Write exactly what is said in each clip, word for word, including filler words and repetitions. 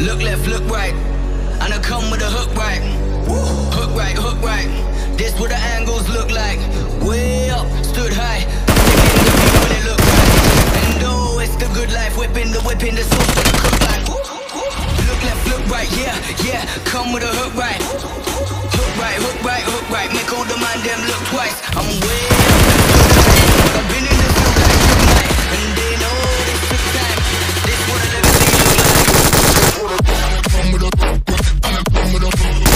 Look left, look right, and I come with a hook right. Hook right, hook right. This what the angles look like. Way up, stood high. Taking the view when it look right. And oh, it's the good life. Whipping the whipping the sauce for the cook like. Look left, look right, yeah, yeah. Come with a hook right. Hook right, hook right, hook right. Make all the man them look twice. I'm way up. I've been in the field like good night, and they know this took time. This what a legacy look like. Come with a hook right, and I come with a hook right.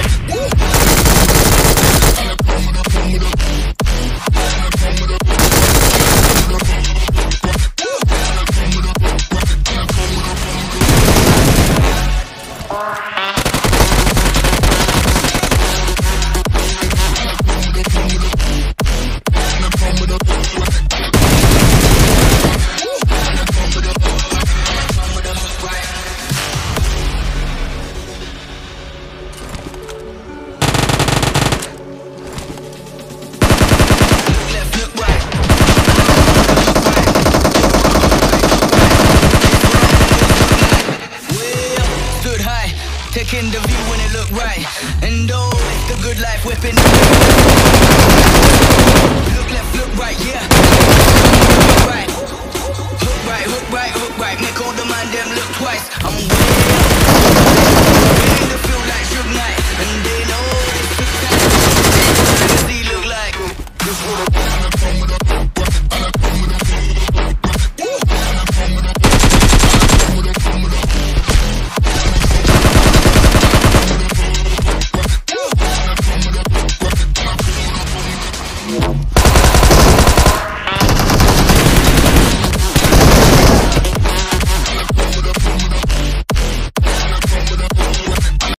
And I come with a come with a and I come with a and I come with a and I come with a and I come with taking the view when it look right. And oh, it's the good life whipping. Look left, look right, yeah. Hook right, hook right, hook right, hook right. Make all the man them look twice. I'm way up. Been in the field like Suge Knight, and they know this took time. What does he look like? This what I wanna come with a